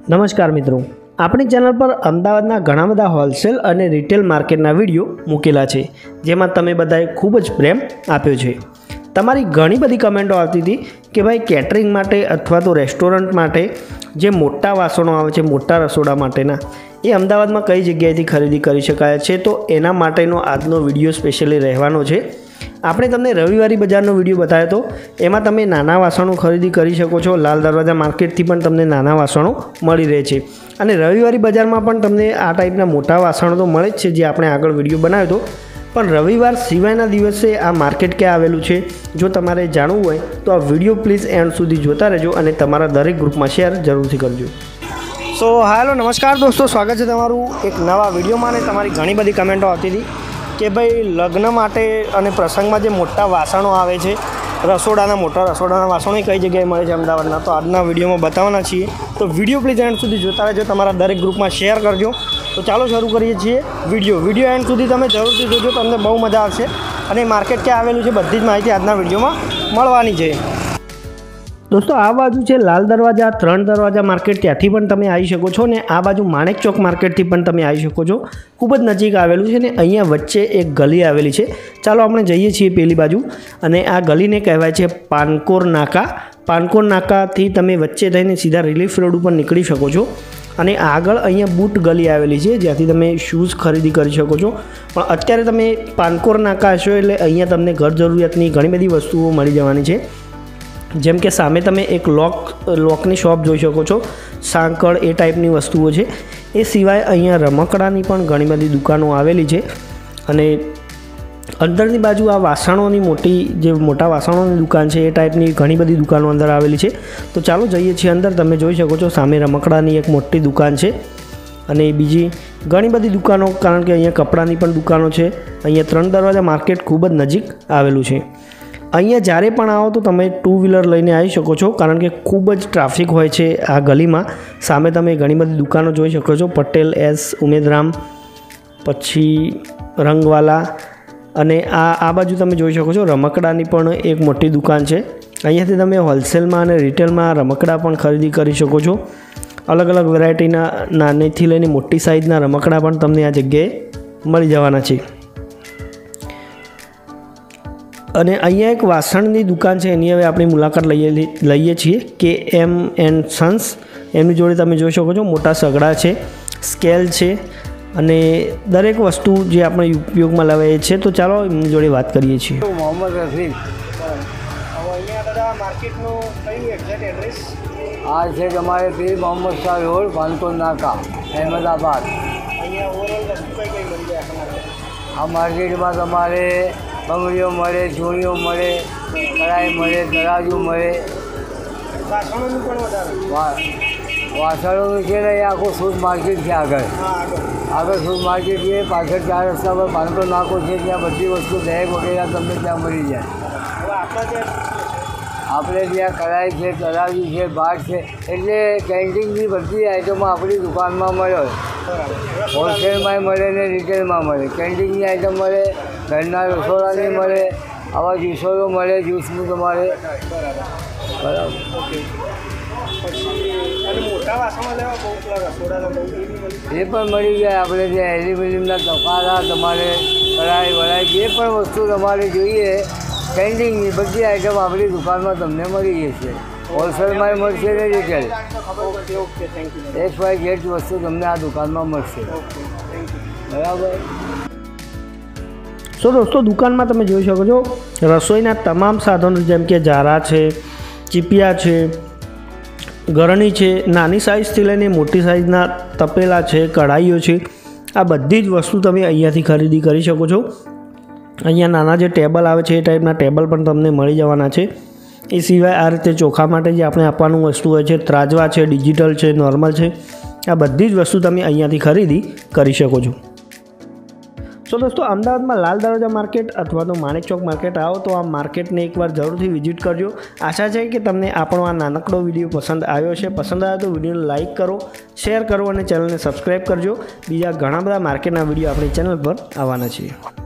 નમસ્કાર મિત્રો, આપણી ચેનલ પર અમદાવાદના ઘણા બધા હોલસેલ અને રિટેલ માર્કેટના વિડીયો મૂકેલા છે, જેમાં તમે બધાએ ખૂબ જ પ્રેમ આપ્યો છે। તમારી ઘણી બધી કમેન્ટો આવતી હતી કે ભાઈ કેટરિંગ માટે અથવા તો રેસ્ટોરન્ટ માટે જે મોટા વાસણો આવે છે, મોટા રસોડા માટેના, એ અમદાવાદમાં કઈ જગ્યાએથી ખરીદી કરી શકાય છે, તો એના માટેનો આજનો વિડીયો સ્પેશિયલી રહેવાનો છે। આપણે તમને રવિવારી બજારનો વિડીયો બતાવ્યો હતો, એમાં તમે નાના વાસણો ખરીદી કરી શકો છો। લાલ દરવાજા માર્કેટથી પણ તમને નાના વાસણો મળી રહે છે, અને રવિવારી બજારમાં પણ તમને આ ટાઈપના મોટા વાસણો તો મળે જ છે, જે આપણે આગળ વિડીયો બનાવ્યો હતો। પણ રવિવાર સિવાયના દિવસે આ માર્કેટ ક્યાં આવેલું છે, જો તમારે જાણવું હોય તો આ વિડીયો પ્લીઝ એન્ડ સુધી જોતા રહેજો અને તમારા દરેક ગ્રુપમાં શેર જરૂરથી કરજો। સો હાલો, નમસ્કાર દોસ્તો, સ્વાગત છે તમારું એક નવા વિડીયોમાં। અને તમારી ઘણી બધી કમેન્ટો આવતી હતી કે ભાઈ લગ્ન માટે અને પ્રસંગમાં જે મોટા વાસણો આવે છે, રસોડાના મોટા રસોડાના વાસણો કઈ જગ્યાએ મળે છે અમદાવાદના, તો આજના વિડીયોમાં બતાવવાના છીએ। તો વિડીયો પ્લીઝ એન્ડ સુધી જોતા રહેજો, તમારા દરેક ગ્રુપમાં શેર કરજો। તો ચાલો શરૂ કરીએ છીએ વિડીયો એન્ડ સુધી તમે જરૂરથી જોજો, તમને બહુ મજા આવશે। અને માર્કેટ ક્યાં આવેલું છે બધી જ માહિતી આજના વિડીયોમાં મળવાની છે। દોસ્તો, આ બાજુ છે લાલ દરવાજા, 3 દરવાજા માર્કેટ, ત્યાંથી પણ તમે આવી શકો છો, ને આ બાજુ માણેક ચોક માર્કેટથી પણ તમે આવી શકો છો। ખૂબ જ નજીક આવેલું છે, ને અહીંયા વચ્ચે એક ગલી આવેલી છે। ચાલો આપણે જઈએ છીએ પેલી બાજુ, અને આ ગલીને કહેવાય છે પાનકોર નાકા। પાનકોર નાકાથી તમે વચ્ચે થઈને સીધા રિલીફ રોડ ઉપર નીકળી શકો છો, અને આગળ અહીંયા બૂટ ગલી આવેલી છે, જ્યાંથી તમે શૂઝ ખરીદી કરી શકો છો। પણ અત્યારે તમે પાનકોર નાકા હશો એટલે અહીંયા તમને ઘર જરૂરિયાતની ઘણી બધી વસ્તુઓ મળી જવાની છે। જેમ કે સામે તમે એક લોકની શોપ જોઈ શકો છો, સાંકળ એ ટાઈપની વસ્તુઓ છે। એ સિવાય અહીંયા રમકડાની પણ ઘણી બધી દુકાનો આવેલી છે, અને અંદરની બાજુ આ વાસણોની મોટા વાસણોની દુકાન છે, એ ટાઈપની ઘણી બધી દુકાનો અંદર આવેલી છે। તો ચાલો જઈએ છીએ અંદર। તમે જોઈ શકો છો સામે રમકડાની એક મોટી દુકાન છે, અને બીજી ઘણી બધી દુકાનો, કારણ કે અહીંયા કપડાની પણ દુકાનો છે। અહીંયા 3 દરવાજા માર્કેટ ખૂબ જ નજીક આવેલું છે। અહીંયા જ્યારે પણ આવો તો તમે 2 વ્હીલર લઈને આવી શકો છો, કારણ કે ખૂબ જ ટ્રાફિક હોય છે આ ગલીમાં। સામે તમે ઘણી બધી દુકાનો જોઈ શકો છો, પટેલ, એસ, ઉમેદરામ, પછી રંગવાલા, અને આ બાજુ તમે જોઈ શકો છો રમકડાની પણ એક મોટી દુકાન છે। અહીંયાથી તમે હોલસેલમાં અને રિટેલમાં રમકડા પણ ખરીદી કરી શકો છો। અલગ અલગ વેરાયટીના નાનીથી લઈને મોટી સાઇઝના રમકડા પણ તમને આ જગ્યાએ મળી જવાના છે। અને અહીંયા એક વાસણની દુકાન છે, એની હવે આપણી મુલાકાત લઈએ છીએ, KM & સન્સ। એમની જોડે તમે જોઈ શકો છો મોટા સગડા છે, સ્કેલ છે, અને દરેક વસ્તુ જે આપણે ઉપયોગમાં લેવાય છે। તો ચાલો એમની જોડે વાત કરીએ છીએ। મોહમ્મદ રફીક, અહીંયા દાદા માર્કેટનું કયું એક્ઝેક્ટ એડ્રેસ? આ છે તમારે પીર મોહમ્મદ શાહ રોડ, પાનકોર નાકા, અહેમદાબાદ। અહીંયા ઓવરઓલ વસ્તુ કઈ મળી જાય? આ માર્કેટમાં તમારે બંગડીઓ મળે, ચોળીઓ મળે, કઢાઈ મળે, તરાજુ મળે, વાસણોનું પણ વધારે વાસણોનું છે ને, એ આખું શૂઝ માર્કેટ છે આગળ શૂઝ માર્કેટ છે, પાછળ 4 રસ્તા પર પાનકોર નાકો છે, ત્યાં બધી વસ્તુ બેગ વગેરે તમને ત્યાં મળી જાય। આપણે ત્યાં કઢાઈ છે, તરાજુ છે, ભાટ છે, એટલે કેન્ટીનની બધી આઈટમો આપણી દુકાનમાં મળે। હોલસેલમાં મળે ને રિટેલમાં મળે। કેન્ટીનની આઈટમ મળે, ઘરના રસોડાની મળે, આવા જ્યુસરો મળે, જ્યુસનું તમારે બરાબર। એ પણ મળી જાય આપણે ત્યાં। એલ્યુમિનિયમના તપારા, તમારે કઢાઈ વઢાઈ જે પણ વસ્તુ તમારે જોઈએ કેન્ટીનની બધી આઈટમ આપણી દુકાનમાં તમને મળી જશે। હોલસેલમાં મળશે ને રિટેલ, XYZ વસ્તુ તમને આ દુકાનમાં મળશે, બરાબર। સો દોસ્તો, દુકાનમાં તમે જોઈ શકો છો રસોઈના તમામ સાધનો, જેમ કે જારા છે, ચીપિયા છે, ગરણી છે, નાની સાઇઝથી લઈને મોટી સાઇઝના તપેલા છે, કઢાઈઓ છે, આ બધી જ વસ્તુ તમે અહીંયાથી ખરીદી કરી શકો છો। અહીંયા નાના જે ટેબલ આવે છે એ ટાઈપના ટેબલ પણ તમને મળી જવાના છે। એ સિવાય આ રીતે ચોખા માટે જે આપણે આપવાનું વસ્તુ હોય છે, ત્રાજવા છે, ડિજિટલ છે, નોર્મલ છે, આ બધી જ વસ્તુ તમે અહીંયાથી ખરીદી કરી શકો છો। તો દોસ્તો, અમદાવાદમાં લાલ દરવાજા માર્કેટ અથવા તો માણેક ચોક માર્કેટ આવો તો આ માર્કેટને એકવાર જરૂરથી વિઝિટ કરજો। આશા છે કે તમને આપણો આ નાનકડો વિડીયો પસંદ આવ્યો છે। પસંદ આવ્યો તો વિડીયોને લાઇક કરો, શેર કરો, અને ચેનલને સબસ્ક્રાઈબ કરજો। બીજા ઘણા બધા માર્કેટના વિડીયો આપણી ચેનલ પર આવવાના છે।